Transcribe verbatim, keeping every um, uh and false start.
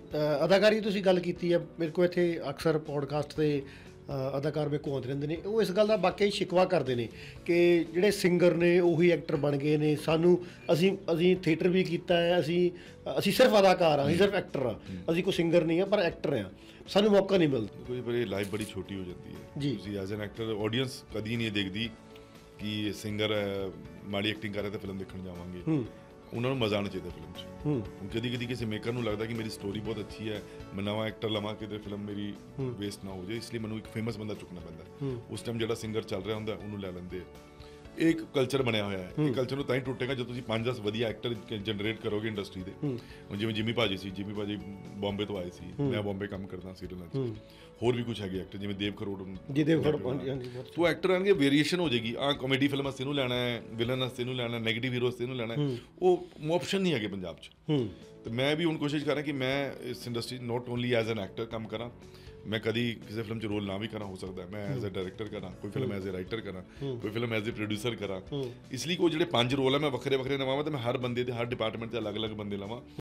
ਅ, ਅਦਾਕਾਰੀ ਤੁਸੀਂ ਗੱਲ ਕੀਤੀ ਹੈ, ਮੇਰੇ ਕੋਲ ਇੱਥੇ ਅਕਸਰ ਪੋਡਕਾਸਟ 'ਤੇ ਅ, ਅਦਾਕਾਰ ਮੇਰੇ ਕੋਲ ਆਉਂਦੇ ਰਹਿੰਦੇ ਨੇ। ਉਹ ਇਸ ਗੱਲ ਦਾ ਵਾਕਈ ਸ਼ਿਕਵਾ ਕਰਦੇ ਨੇ ਕਿ ਜਿਹੜੇ ਸਿੰਗਰ ਨੇ ਉਹੀ ਐਕਟਰ ਬਣ ਗਏ ਨੇ। ਸਾਨੂੰ ਅਸੀਂ ਅਸੀਂ ਥੀਏਟਰ ਵੀ ਕੀਤਾ ਹੈ, ਅਸੀਂ ਅਸੀਂ ਸਿਰਫ ਅਦਾਕਾਰ ਹਾਂ, ਅਸੀਂ ਸਿਰਫ ਐਕਟਰ ਹਾਂ, ਅਸੀਂ ਕੋਈ ਸਿੰਗਰ ਨਹੀਂ ਹਾਂ ਪਰ ਐਕਟਰ ਹਾਂ, ਸਾਨੂੰ ਮੌਕਾ ਨਹੀਂ ਮਿਲਦਾ। ਕੋਈ ਬੜੀ ਲਾਈਫ ਬੜੀ ਛੋਟੀ ਹੋ ਜਾਂਦੀ ਹੈ ਜੀ। ਤੁਸੀਂ ਐਜ਼ ਐਨ ਐਕਟਰ ਆਡੀਅנס ਕਦੀ ਨਹੀਂ ਦੇਖਦੀ ਕਿ ਸਿੰਗਰ ਮਾੜੀ ਐਕਟਿੰਗ ਕਰ ਰਿਹਾ ਤਾਂ ਫਿਲਮ ਦੇਖਣ ਜਾਵਾਂਗੇ। ਉਹਨਾਂ ਨੂੰ ਮਜ਼ਾ ਆਉਣਾ ਚਾਹੀਦਾ ਫਿਲਮ 'ਚ। ਕਦੀ ਕਦੀ ਕਿਸੇ ਮੇਕਰ ਨੂੰ ਲੱਗਦਾ ਕਿ ਮੇਰੀ ਸਟੋਰੀ ਬਹੁਤ ਅੱਛੀ ਹੈ, ਮੈਂ ਨਵਾਂ ਐਕਟਰ ਲਵਾਂ ਕਿਤੇ ਫਿਲਮ ਮੇਰੀ ਵੇਸਟ ਨਾ ਹੋ ਜਾਏ, ਇਸ ਲਈ ਮੈਨੂੰ ਇੱਕ ਫੇਮਸ ਬੰਦਾ ਚੁੱਕਣਾ ਪੈਂਦਾ। ਉਸ ਟਾਈਮ ਜਿਹੜਾ ਸਿੰਗਰ ਚੱਲ ਰਿਹਾ ਹੁੰਦਾ ਉਹਨੂੰ ਲੈ ਲੈਂਦੇ। ਇਹ ਇੱਕ ਕਲਚਰ ਬਣਿਆ ਹੋਇਆ ਹੈ। ਇਹ ਕਲਚਰ ਨੂੰ ਤਾਂ ਹੀ ਟੁੱਟੇਗਾ ਜਦੋਂ ਤੁਸੀਂ ਪੰਜ ਦਸ ਵਧੀਆ ਐਕਟਰ ਜਨਰੇਟ ਕਰੋਗੇ ਇੰਡਸਟਰੀ ਦੇ। ਹੁਣ ਜਿਵੇਂ ਜਿਮੀ ਭਾਜੀ ਸੀ, ਜਿਮੀ ਭਾਜੀ ਬੰਬੇ ਤੋਂ ਆਏ ਸੀ, ਮੈਂ ਬੰਬੇ ਕੰਮ ਕਰਦਾ ਸੀਰੀਅਲਾਂ 'ਚ। ਹੋਰ ਵੀ ਕੁਛ ਹੈਗੇ ਐਕਟਰ ਜਿਵੇਂ ਦੇਵ ਖਰੋੜ। ਜੀ ਦੇਵ ਖਰੋੜ, ਹਾਂਜੀ। ਤੋ ਐਕਟਰ ਆਣਗੇ, ਵੇਰੀਏਸ਼ਨ ਹੋ ਜਾਏਗੀ। ਆਹ ਕਾਮੇਡੀ ਫਿਲਮ ਵਾਸਤੇ ਇਹਨੂੰ ਲੈਣਾ ਹੈ, ਵਿਲਨ ਵਾਸਤੇ ਇਹਨੂੰ ਲੈਣਾ, ਨੈਗੇਟਿਵ ਹੀਰੋ ਵਾਸਤੇ ਇਹਨੂੰ ਲੈਣਾ। ਉਹ ਆਪਸ਼ਨ ਨਹੀਂ ਹੈਗੇ ਪੰਜਾਬ 'ਚ। ਤੇ ਮੈਂ ਵੀ ਹੁਣ ਕੋਸ਼ਿਸ਼ ਕਰਾਂ ਕਿ ਮੈਂ ਇਸ industry not only as an actor ਕੰਮ ਕਰਾਂ। ਮੈਂ ਕਦੀ ਕਿਸੇ ਫਿਲਮ 'ਚ ਰੋਲ ਨਾ ਵੀ ਕਰਾਂ, ਹੋ ਸਕਦਾ ਮੈਂ ਐਜ਼ ਅ ਡਾਇਰੈਕਟਰ ਕਰਾਂ, ਕੋਈ ਫਿਲਮ ਐਜ਼ ਅ ਰਾਈਟਰ ਕਰਾਂ, ਕੋਈ ਫਿਲਮ ਐਜ਼ ਅ ਪ੍ਰੋਡਿਊਸਰ ਕਰਾਂ। ਇਸ ਲਈ ਉਹ ਜਿਹੜੇ ਪੰਜ ਰੋਲ ਹੈ ਮੈਂ ਵੱਖਰੇ ਵੱਖਰੇ ਨਿਭਾਵਾਂ, ਤੇ ਮੈਂ ਹਰ ਬੰਦੇ ਦੇ ਹਰ ਡਿਪਾਰਟਮੈਂਟ 'ਤੇ ਅਲੱਗ ਅਲੱਗ ਬੰਦੇ ਲਵਾਂ।